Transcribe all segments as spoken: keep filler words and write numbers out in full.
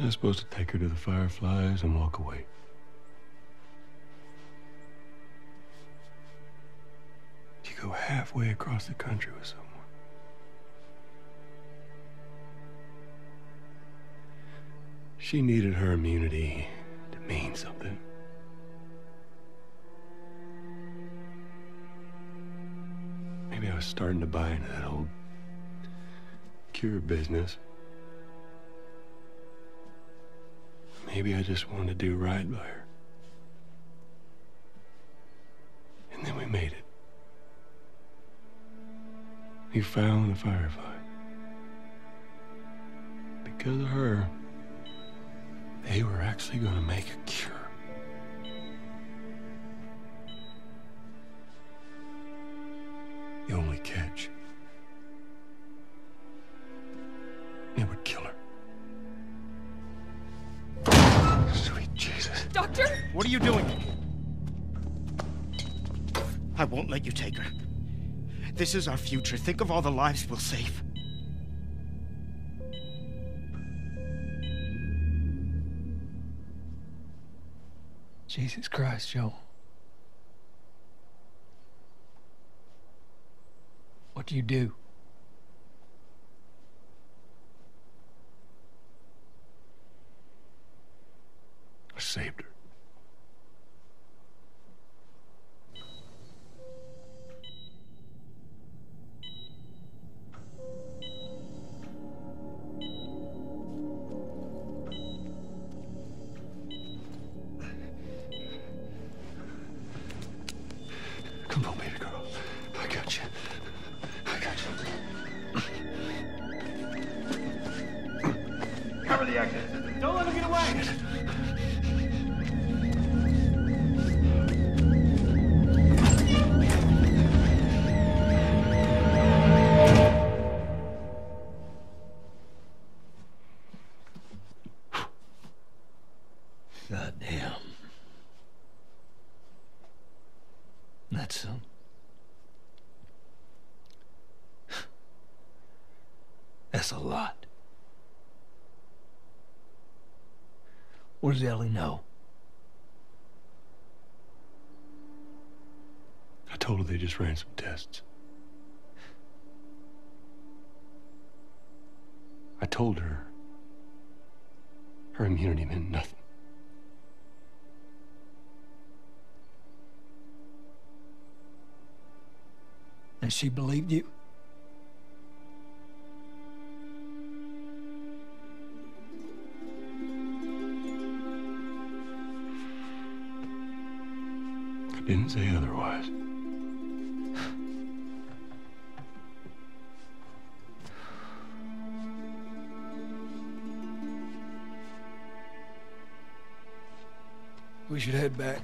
I was supposed to take her to the Fireflies and walk away. You go halfway across the country with someone. She needed her immunity to mean something. Maybe I was starting to buy into that old cure business. Maybe I just wanted to do right by her. And then we made it. We found the Firefly. Because of her, they were actually going to make a cure. The only catch, it would kill her. Sweet Jesus. Doctor? What are you doing? I won't let you take her. This is our future. Think of all the lives we'll save. Jesus Christ, Joel. What do you do? I saved her. Come on, baby girl. I got you. I got you. Cover the exit. Don't let him get away. God damn. That's some. That's a lot. What does Ellie know? I told her they just ran some tests. I told her her immunity meant nothing. And she believed you? I didn't say otherwise. We should head back.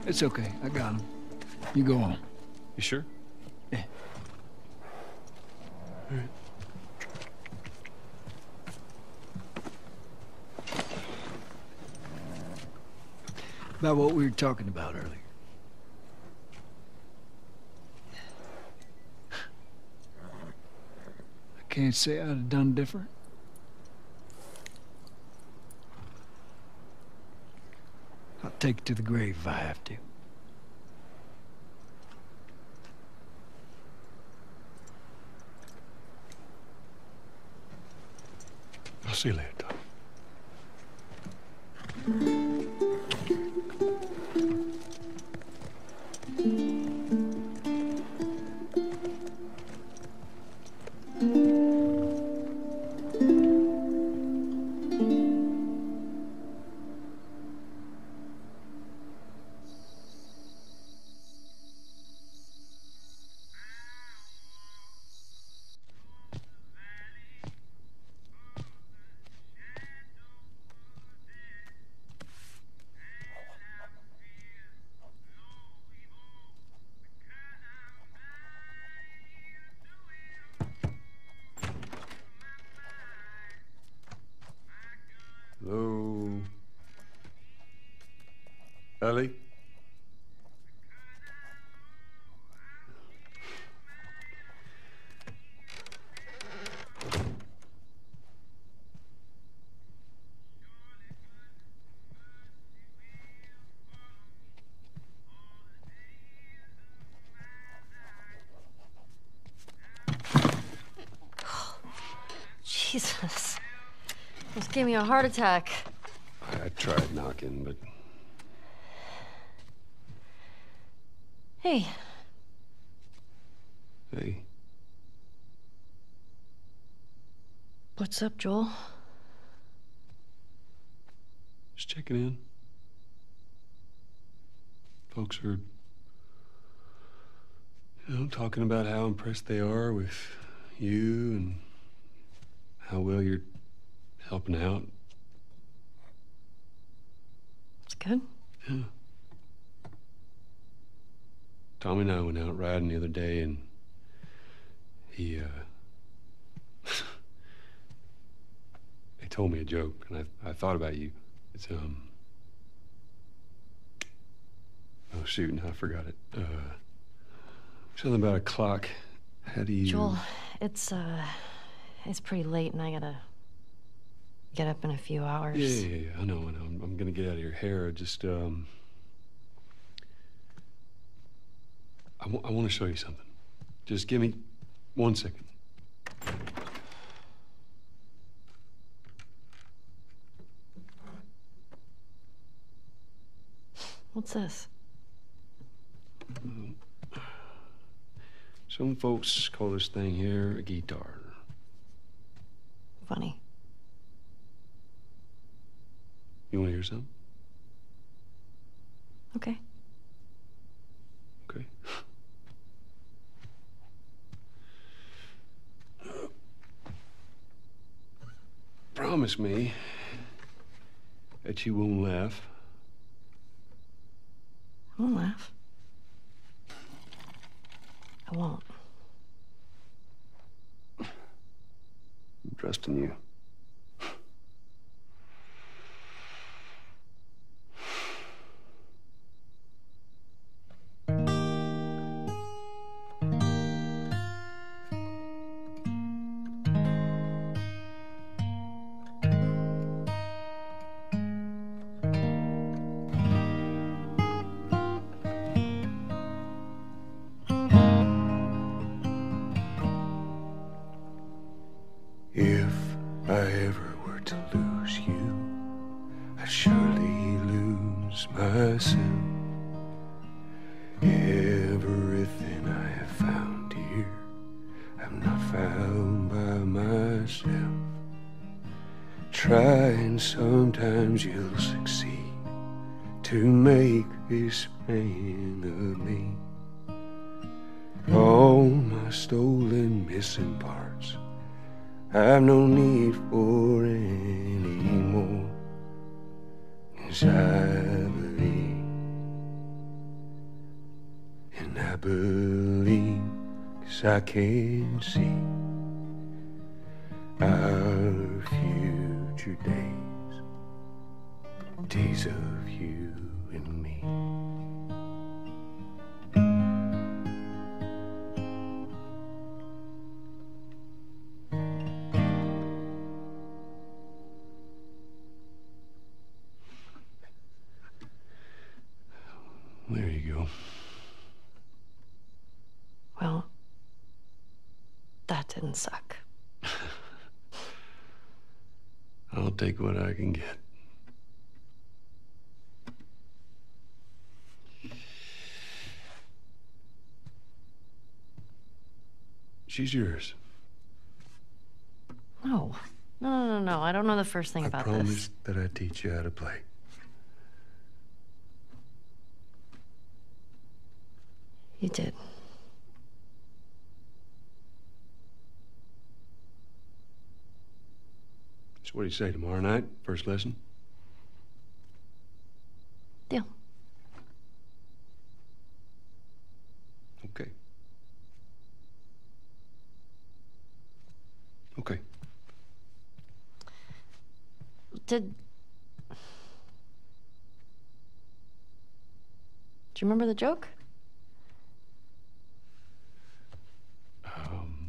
It's okay. I got him. You go on. You sure? Yeah. All right. About what we were talking about earlier. I can't say I'd have done different. I'll take it to the grave if I have to. I'll see you later, Tom. Hello? Ellie? Jesus. Almost gave me a heart attack. I tried knocking, but... Hey. Hey. What's up, Joel? Just checking in. Folks are, you know, talking about how impressed they are with you and how well you're helping out. That's good. Yeah. Tommy and I went out riding the other day, and he, uh... he told me a joke, and I, I thought about you. It's, um... Oh, shoot, no, I forgot it. Uh... Something about a clock. How do you... Joel, it's, uh... it's pretty late, and I gotta get up in a few hours. Yeah, yeah, yeah, I know, I know. I'm, I'm gonna get out of your hair. Just, um... I, w I want to show you something. Just give me one second. What's this? Um, some folks call this thing here a guitar. Funny. You want to hear something? Okay. Okay. Promise me that you won't laugh. I won't laugh. I won't. I'm trusting you. If I ever were to lose you, I'd surely lose myself. Everything I have found here, I'm not found by myself. Try and sometimes you'll succeed to make this man of me. All my stolen missing parts I've no need for any more, 'cause I believe And I believe, 'cause I can see our future days, days of you and me. There you go. Well, that didn't suck. I'll take what I can get. She's yours. No. No, no, no, no. I don't know the first thing I about promised that I'd teach you how to play. this. You did. So what do you say, tomorrow night? First lesson? Deal. Okay. Okay. Did... Do you remember the joke? Um...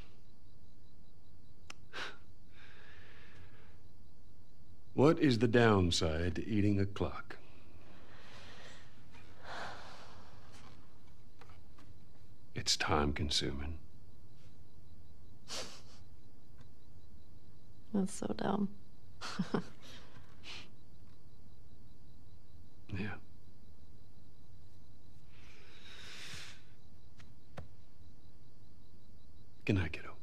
What is the downside to eating a clock? It's time consuming. That's so dumb. Yeah. Good night, kiddo.